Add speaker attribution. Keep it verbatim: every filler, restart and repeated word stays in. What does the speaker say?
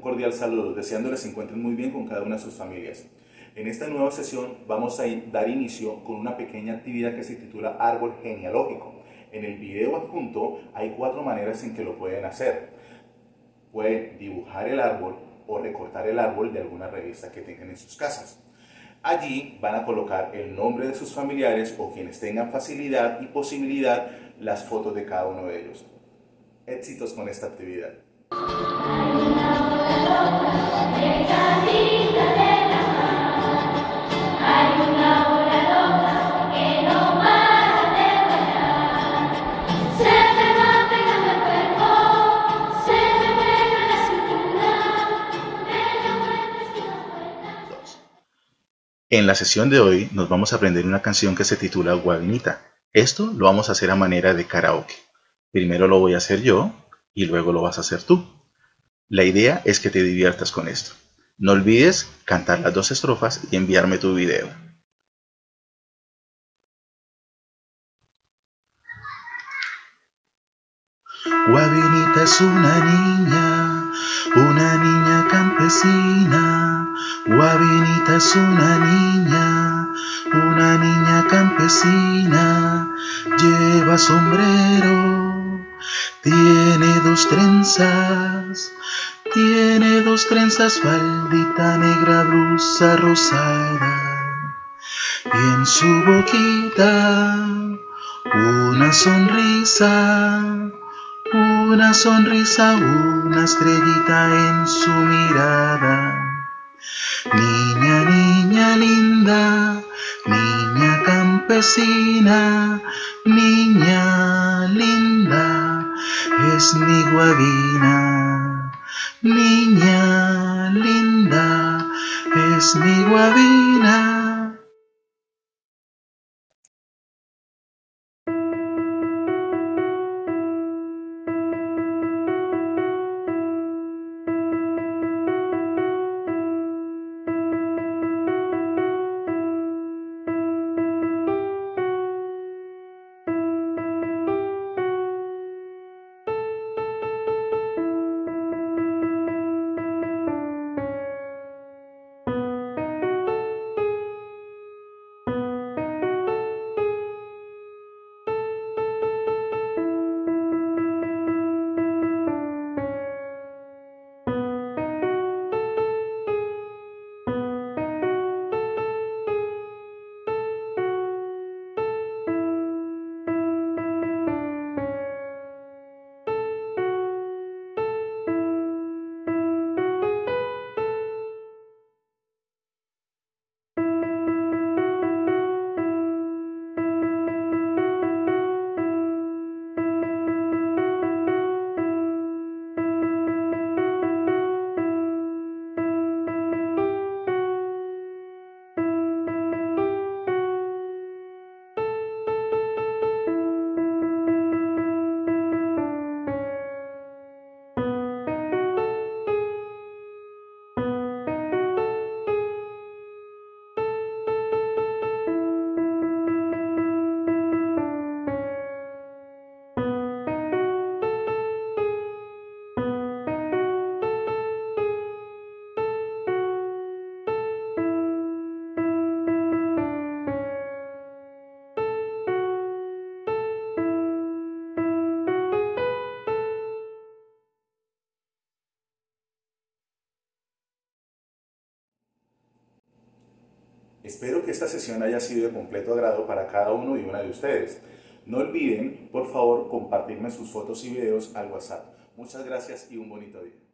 Speaker 1: cordial saludo, deseándoles se encuentren muy bien con cada una de sus familias. En esta nueva sesión vamos a dar inicio con una pequeña actividad que se titula Árbol Genealógico. En el video adjunto hay cuatro maneras en que lo pueden hacer. Pueden dibujar el árbol o recortar el árbol de alguna revista que tengan en sus casas. Allí van a colocar el nombre de sus familiares o quienes tengan facilidad y posibilidad, las fotos de cada uno de ellos. Éxitos con esta actividad. En la sesión de hoy nos vamos a aprender una canción que se titula Guavinita. Esto lo vamos a hacer a manera de karaoke. Primero lo voy a hacer yo y luego lo vas a hacer tú. La idea es que te diviertas con esto. No olvides cantar las dos estrofas y enviarme tu video. Guavinita es una niña, una niña campesina. Guavinita es una niña, una niña campesina. Lleva sombrero, tiene dos trenzas, tiene dos trenzas, faldita negra, blusa rosada. Y en su boquita una sonrisa, una sonrisa, una estrellita en su mirada. Niña, niña linda, niña campesina, niña linda, es mi guabina. Niña linda, es mi guabina. Espero que esta sesión haya sido de completo agrado para cada uno y una de ustedes. No olviden, por favor, compartirme sus fotos y videos al WhatsApp. Muchas gracias y un bonito día.